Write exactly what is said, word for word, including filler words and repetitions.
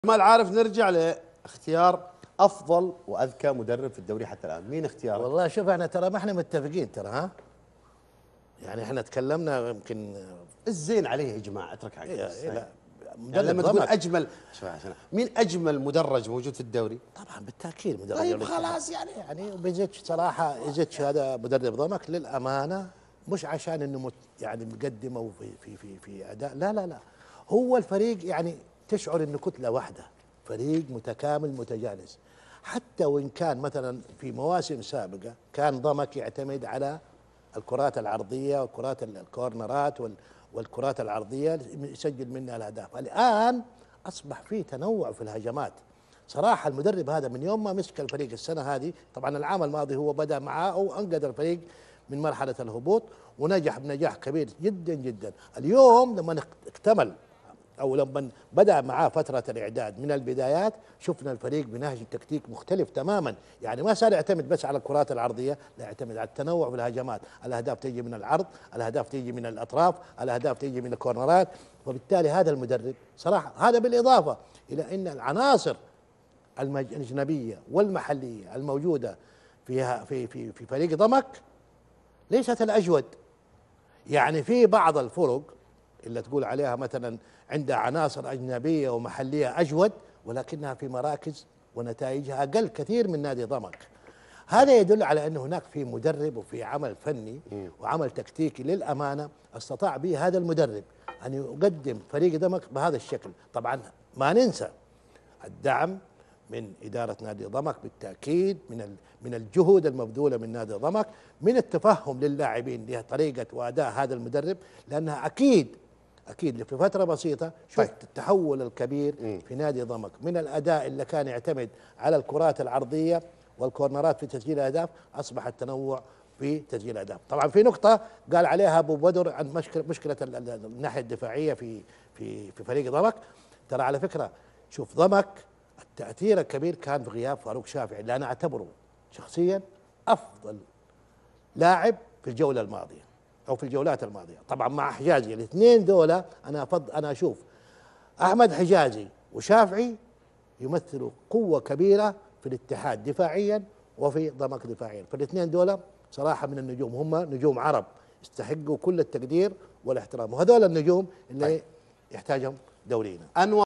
ما عارف نرجع لاختيار افضل واذكى مدرب في الدوري حتى الان، مين اختيارك؟ والله شوف احنا ترى ما احنا متفقين ترى ها. يعني احنا تكلمنا يمكن الزين عليه يا جماعه، اترك حقك. إيه إيه لا يعني لما تقول ضمك. اجمل مين اجمل مدرج موجود في الدوري؟ طبعا بالتاكيد مدرب طيب الاتحاد. خلاص يعني يعني بيزيتش صراحه يزيتش هذا مدرب ضمك للامانه، مش عشان انه مت يعني مقدم او في في في في اداء، لا لا لا، هو الفريق يعني تشعر انه كتله واحده، فريق متكامل متجانس. حتى وان كان مثلا في مواسم سابقه كان ضمك يعتمد على الكرات العرضيه والكرات الكورنرات وال والكرات العرضيه يسجل منها الاهداف. الان اصبح في تنوع في الهجمات. صراحه المدرب هذا من يوم ما مسك الفريق السنه هذه، طبعا العام الماضي هو بدا معاه او انقذ الفريق من مرحله الهبوط ونجح بنجاح كبير جدا جدا. اليوم لما اكتمل او لما بدا معاه فتره الاعداد من البدايات شفنا الفريق بنهج تكتيك مختلف تماما، يعني ما صار يعتمد بس على الكرات العرضيه، لا يعتمد على التنوع في الهجمات، الاهداف تيجي من العرض، الاهداف تيجي من الاطراف، الاهداف تيجي من الكورنرات. وبالتالي هذا المدرب صراحه، هذا بالاضافه الى ان العناصر الاجنبيه والمحليه الموجوده فيها في في في فريق ضمك ليست الاجود. يعني في بعض الفرق اللي تقول عليها مثلا عندها عناصر أجنبية ومحلية أجود، ولكنها في مراكز ونتائجها أقل كثير من نادي ضمك. هذا يدل على أن هناك في مدرب وفي عمل فني وعمل تكتيكي للأمانة استطاع به هذا المدرب أن يقدم فريق ضمك بهذا الشكل. طبعا ما ننسى الدعم من إدارة نادي ضمك بالتأكيد، من من الجهود المبذولة من نادي ضمك، من التفهم للاعبين لطريقة وأداء هذا المدرب، لأنها أكيد أكيد في فترة بسيطة شفت طيب. التحول الكبير م. في نادي ضمك من الأداء اللي كان يعتمد على الكرات العرضية والكورنرات في تسجيل الأهداف، أصبح التنوع في تسجيل الأهداف. طبعا في نقطة قال عليها أبو بدر عن مشكلة مشكلة الناحية الدفاعية في في في فريق ضمك. ترى على فكرة شوف ضمك التأثير الكبير كان في غياب فاروق شافعي اللي أنا أعتبره شخصيا أفضل لاعب في الجولة الماضية أو في الجولات الماضية. طبعا مع حجازي الاثنين دولة أنا أفضل أنا أشوف أحمد حجازي وشافعي يمثلوا قوة كبيرة في الاتحاد دفاعيا وفي ضمك دفاعيا، فالاثنين دولة صراحة من النجوم، هم نجوم عرب يستحقوا كل التقدير والاحترام، وهذول النجوم اللي طيب. يحتاجهم دورينا.